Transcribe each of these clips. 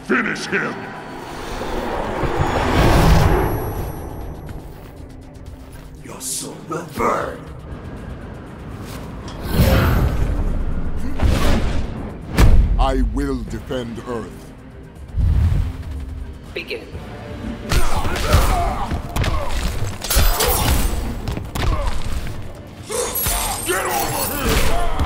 Finish him! Your soul will burn! I will defend Earth. Begin. Get over here!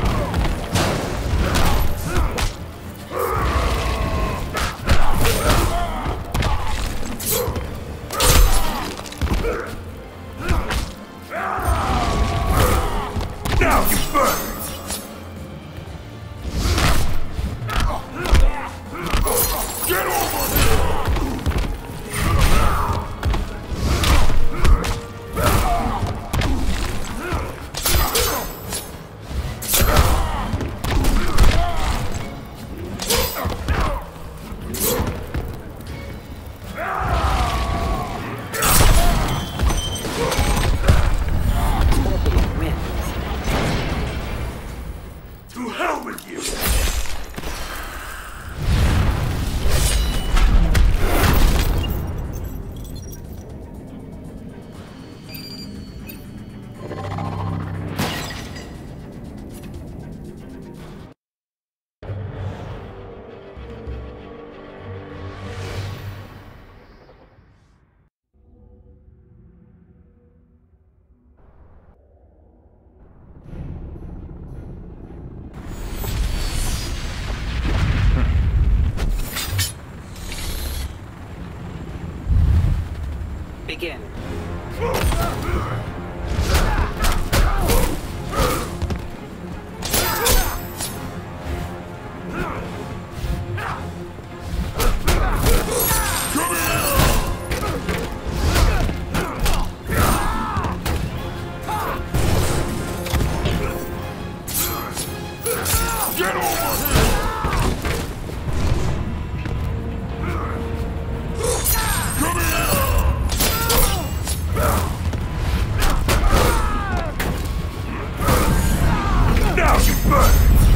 Now you burn! Get over here! To hell with you! Begin. Get over here! Come here! Now you burn!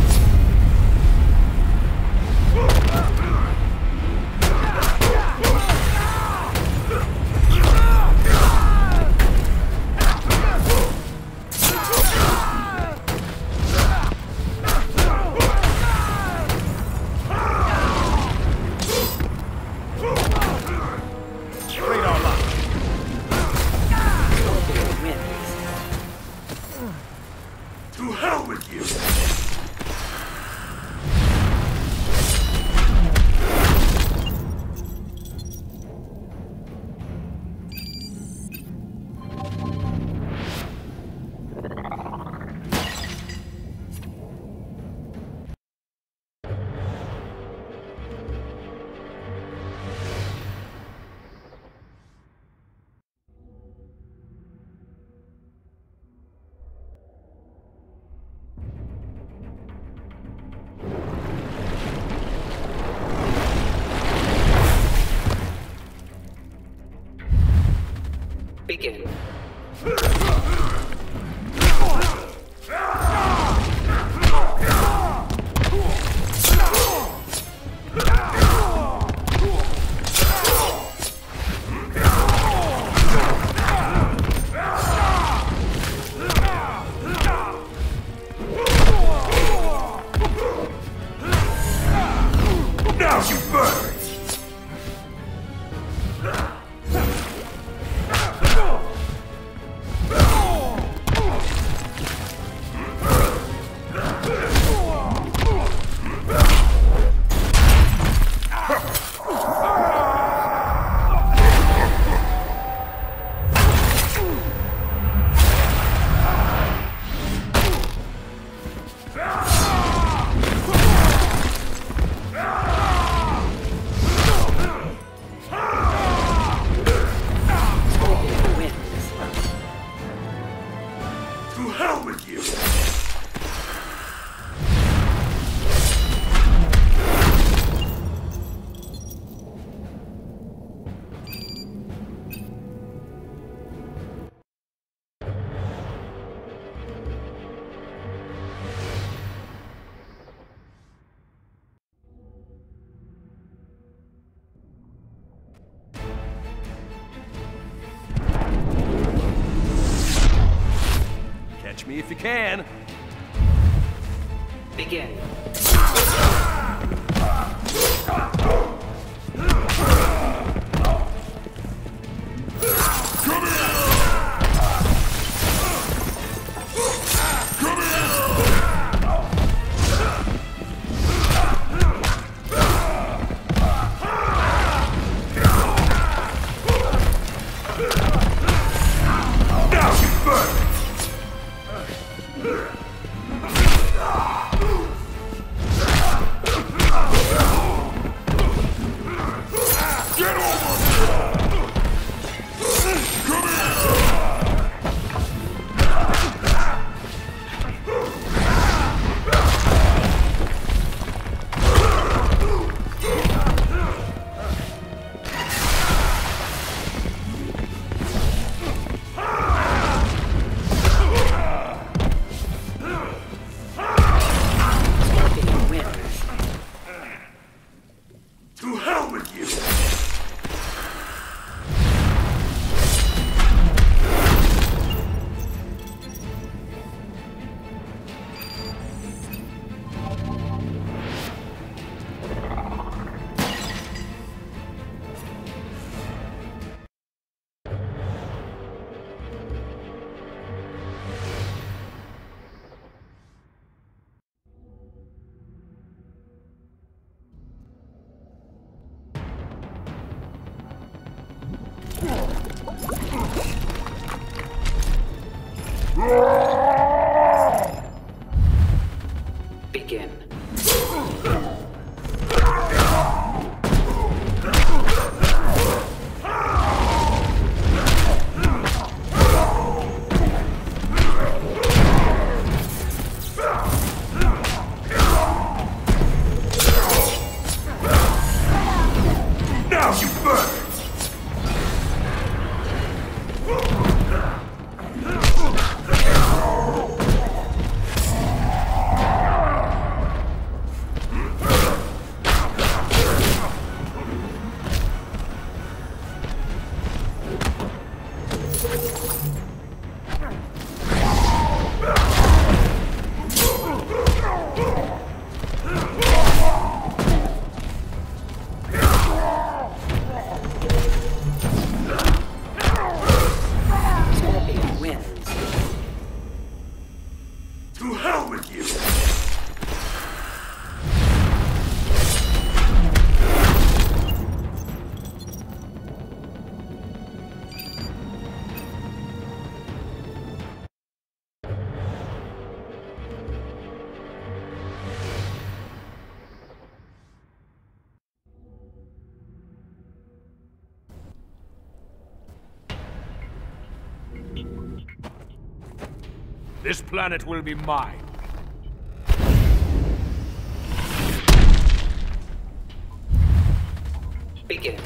To hell with you! Begin. Now you burn! Finish me if you can. Begin. Begin. Now you burn! To hell with you! This planet will be mine. Begin.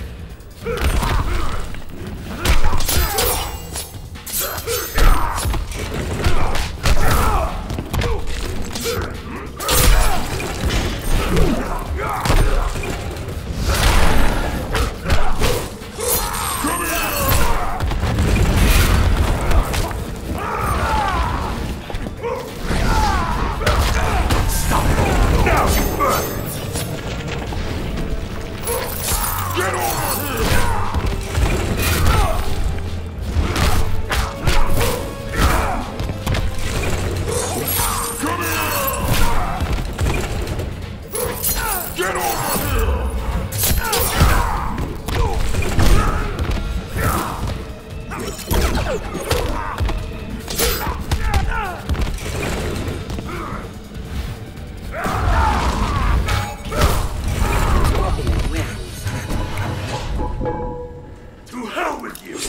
To hell with you!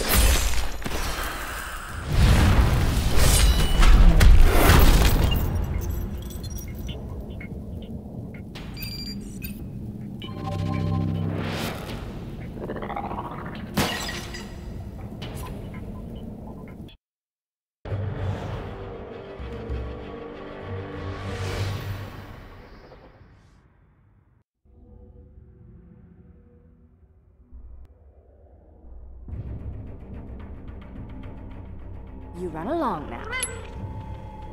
You run along now.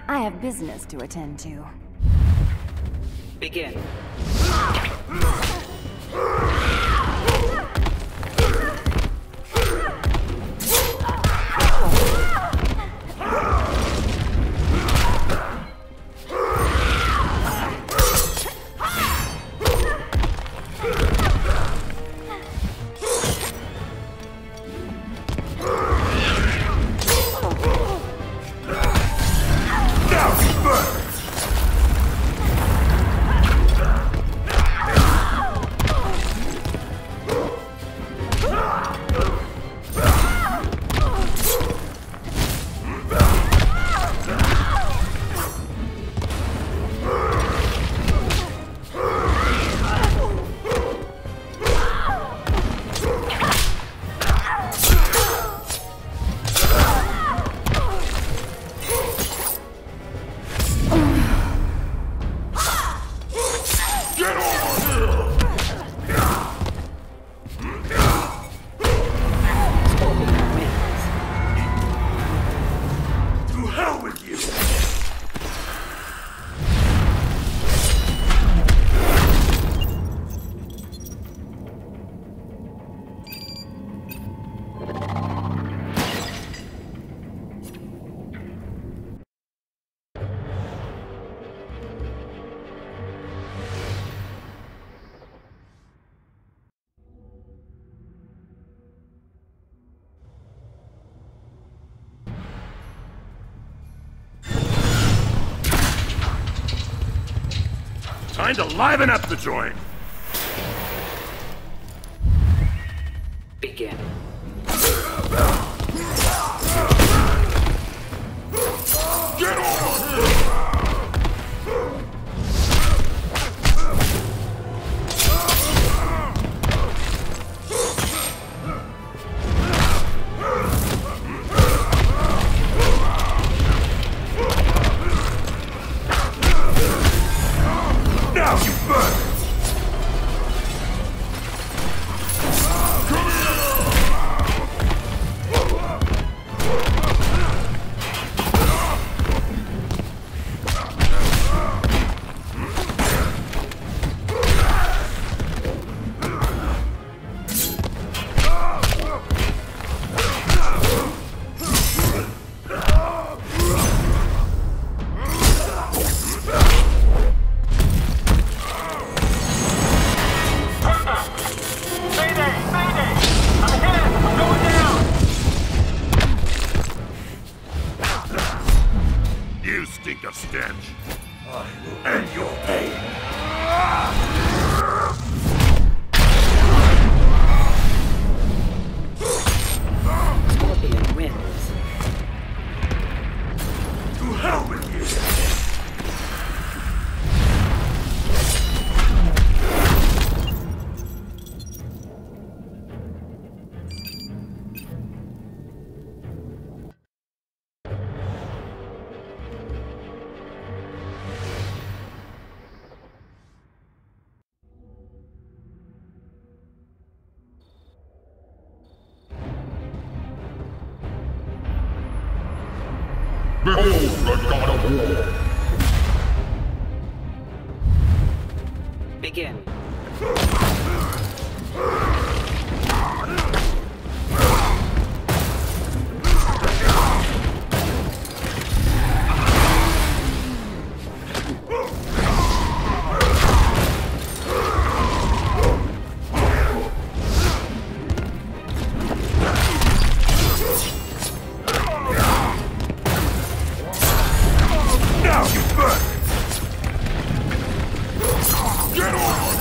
I have business to attend to. Begin. Time to liven up the joint! Begin. Get over here! Now you burn! You stink of stench. I will end your pain. Scorpion wins. To hell with you! Behold the god of war! Begin. Now you burn! Get over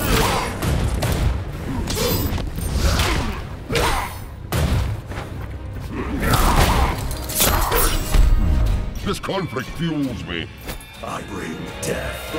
here! This conflict fuels me. I bring death.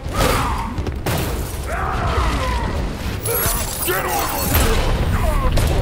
Get over here!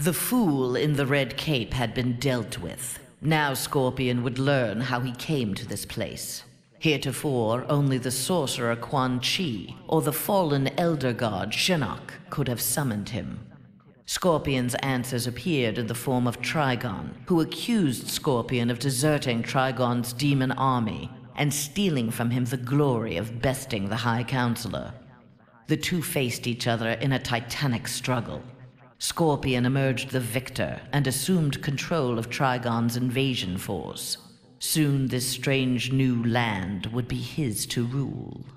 The fool in the red cape had been dealt with. Now Scorpion would learn how he came to this place. Heretofore, only the sorcerer Quan Chi or the fallen elder god Shinnok could have summoned him. Scorpion's answers appeared in the form of Trigon, who accused Scorpion of deserting Trigon's demon army and stealing from him the glory of besting the High Counselor. The two faced each other in a titanic struggle. Scorpion emerged the victor and assumed control of Trigon's invasion force. Soon this strange new land would be his to rule.